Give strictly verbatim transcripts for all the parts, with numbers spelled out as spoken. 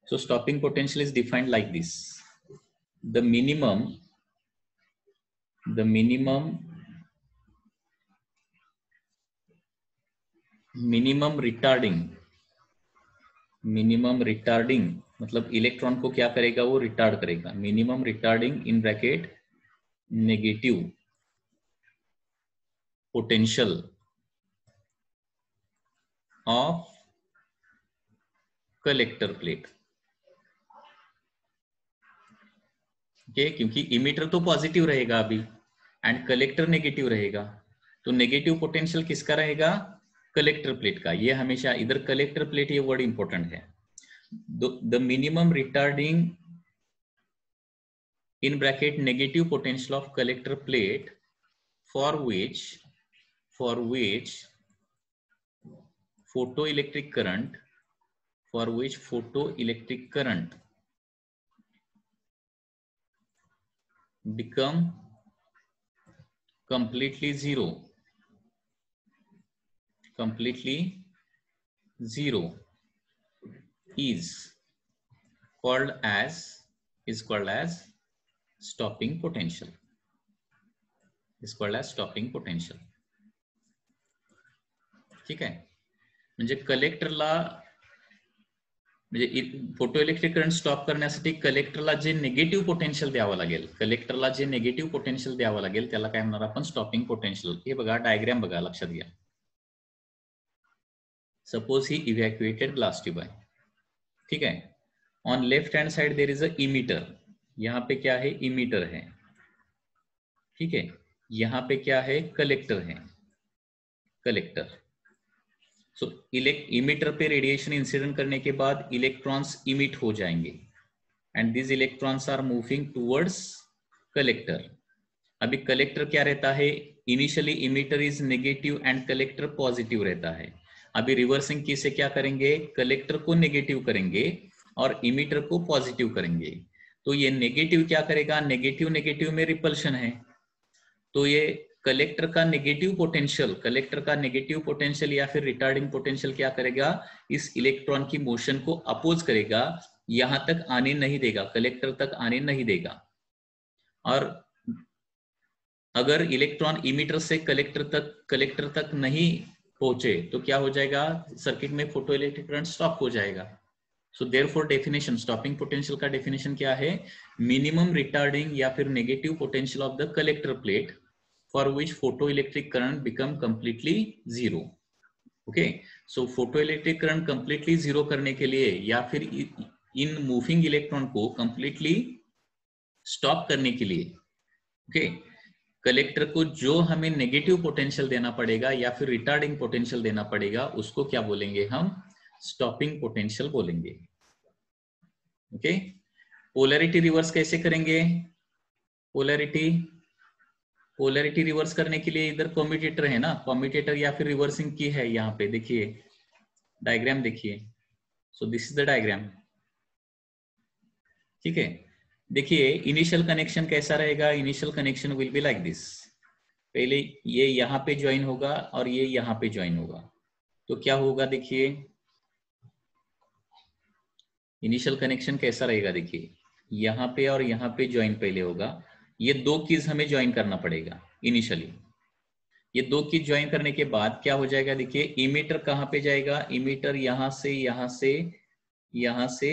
So stopping potential is defined like this. The minimum, the minimum, minimum retarding, minimum retarding मतलब electron को क्या करेगा, वो retard करेगा. Minimum retarding in bracket negative potential of collector plate. Okay, क्योंकि emitter तो positive रहेगा अभी एंड कलेक्टर नेगेटिव रहेगा, तो नेगेटिव पोटेंशियल किसका रहेगा, कलेक्टर प्लेट का. ये हमेशा इधर कलेक्टर प्लेट, ये वर्ड इंपॉर्टेंट है. The minimum retarding in bracket negative potential of collector plate for which for which photoelectric current for which photoelectric current become completely zero completely zero is called as is called as stopping potential is called as stopping potential. ठीक है, म्हणजे कलेक्टरला, म्हणजे photo electric current stop करण्यासाठी कलेक्टरला जे negative potential द्यावं लागेल, कलेक्टरला जे negative potential द्यावं लागेल त्याला काय म्हणणार आपण, स्टॉपिंग पोटेन्शियल. हे बघा डायग्राम बघा, लक्षात घ्या. सपोज ही इव्हॅक्युएटेड ग्लास ट्यूब आहे, ठीक है. On left hand side there is a emitter. यहाँ पे क्या है, इमीटर है, ठीक है. यहाँ पे क्या है, कलेक्टर है, कलेक्टर. सो इलेक्ट इमिटर पे रेडिएशन इंसिडेंट करने के बाद इलेक्ट्रॉन्स इमिट हो जाएंगे and this electrons are moving towards collector. अभी कलेक्टर क्या रहता है, initially emitter is negative and collector positive रहता है. अभी रिवर्सिंग की से क्या करेंगे, कलेक्टर को नेगेटिव करेंगे और इमिटर को पॉजिटिव करेंगे. तो ये नेगेटिव क्या करेगा, नेगेटिव नेगेटिव में रिपल्शन है, तो ये कलेक्टर का नेगेटिव पोटेंशियल, कलेक्टर का नेगेटिव पोटेंशियल या फिर रिटार्डिंग पोटेंशियल क्या करेगा, इस इलेक्ट्रॉन की मोशन को अपोज करेगा, यहां तक आने नहीं देगा, कलेक्टर तक आने नहीं देगा. और अगर इलेक्ट्रॉन इमिटर से कलेक्टर तक कलेक्टर तक नहीं पहुंचे तो क्या हो जाएगा, सर्किट में फोटो इलेक्ट्रिक करंट स्टॉप हो जाएगा. So therefore definition, stopping potential का डेफिनेशन क्या है, मिनिमम रिटार्डिंग या फिर negative potential of the collector plate for which photoelectric current become completely zero. okay, so photoelectric current completely zero करने के लिए या फिर इन मूविंग इलेक्ट्रॉन को completely stop करने के लिए, okay, कलेक्टर को जो हमें नेगेटिव पोटेंशियल देना पड़ेगा या फिर रिटार्डिंग पोटेंशियल देना पड़ेगा, उसको क्या बोलेंगे हम, स्टॉपिंग पोटेंशियल बोलेंगे. ओके, पोलैरिटी रिवर्स कैसे करेंगे, पोलैरिटी पोलैरिटी रिवर्स करने के लिए इधर कम्यूटेटर है ना, कम्यूटेटर या फिर रिवर्सिंग की है. यहाँ पे देखिए डायग्राम देखिए, so this is the diagram, ठीक है. देखिए इनिशियल कनेक्शन कैसा रहेगा, initial connection will be like this. पहले ये यहाँ पे ज्वाइन होगा और ये यहाँ पे ज्वाइन होगा, तो क्या होगा, देखिए इनिशियल कनेक्शन कैसा रहेगा, देखिए यहाँ पे और यहाँ पे ज्वाइन पहले होगा. ये दो कीज हमें ज्वाइन करना पड़ेगा इनिशियली. ये दो कीज ज्वाइन करने के बाद क्या हो जाएगा, देखिए इमीटर कहां पे जाएगा, इमीटर यहां से यहां से यहां से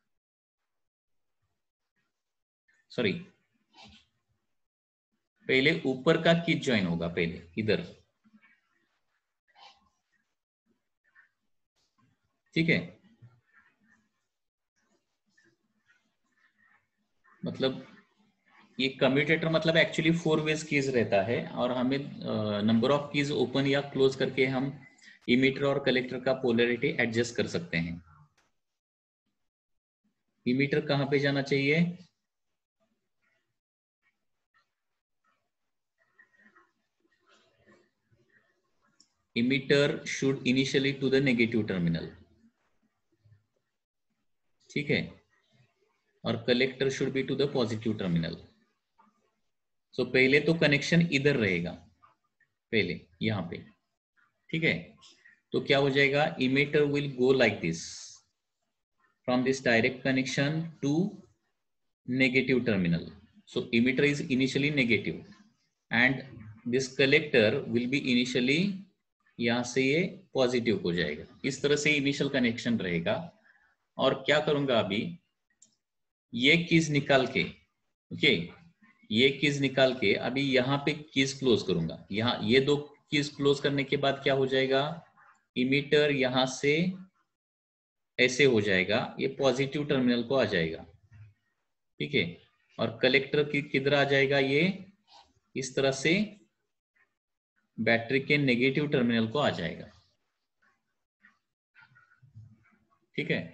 सॉरी पहले ऊपर का कीज ज्वाइन होगा, पहले इधर, ठीक है. मतलब ये कम्यूटेटर मतलब एक्चुअली फोर वेज कीज रहता है और हमें नंबर ऑफ कीज ओपन या क्लोज करके हम इमीटर और कलेक्टर का पोलैरिटी एडजस्ट कर सकते हैं. इमीटर कहां पे जाना चाहिए, emitter should initially to the negative terminal, ठीक है, और collector should be to the positive terminal. So so, पहले तो कनेक्शन इधर रहेगा, पहले यहां पे, ठीक है. तो क्या हो जाएगा, emitter will go like this, from this direct connection to negative terminal. So emitter is initially negative and this collector will be initially यहाँ से ये पॉजिटिव हो जाएगा. इस तरह से इनिशियल कनेक्शन रहेगा. और क्या करूंगा अभी, ये कीज निकाल के, ओके, ये कीज निकाल के अभी यहाँ पे कीज क्लोज करूंगा. यहाँ ये दो कीज क्लोज करने के बाद क्या हो जाएगा, इमिटर यहां से ऐसे हो जाएगा, ये पॉजिटिव टर्मिनल को आ जाएगा. ठीक है, और कलेक्टर की किधर आ जाएगा, ये इस तरह से बैटरी के नेगेटिव टर्मिनल को आ जाएगा. ठीक है.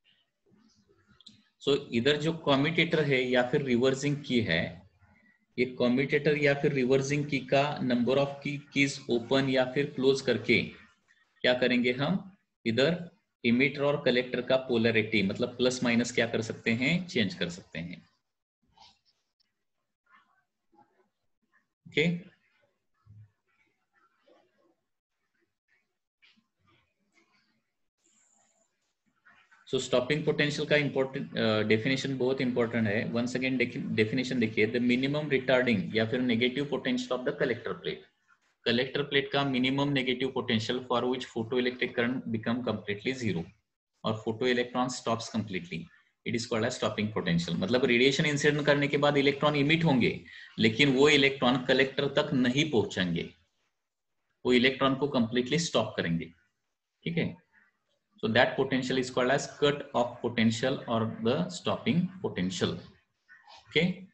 सो so, इधर जो कम्यूटेटर है या फिर रिवर्सिंग की है, ये कम्यूटेटर या फिर रिवर्सिंग की का number of key keys open या फिर क्लोज करके क्या करेंगे हम, इधर इमिटर और कलेक्टर का पोलैरिटी मतलब प्लस माइनस क्या कर सकते हैं, चेंज कर सकते हैं. Okay okay? So stopping potential का इंपॉर्टेंट डेफिनेशन बहुत इंपॉर्टेंट है. वंस अगेन डेफिनेशन देखिए, द मिनिमम रिटार्डिंग या फिर negative potential of the collector plate. Collector plate का minimum negative potential for which photo electric current become completely zero और photo electron stops completely, it is called as stopping potential. मतलब radiation incident करने के बाद electron emit होंगे, लेकिन वो electron collector तक नहीं पहुंचेंगे, वो इलेक्ट्रॉन को कंप्लीटली स्टॉप करेंगे. ठीक है. So that potential is called as cut off potential or the stopping potential. Okay.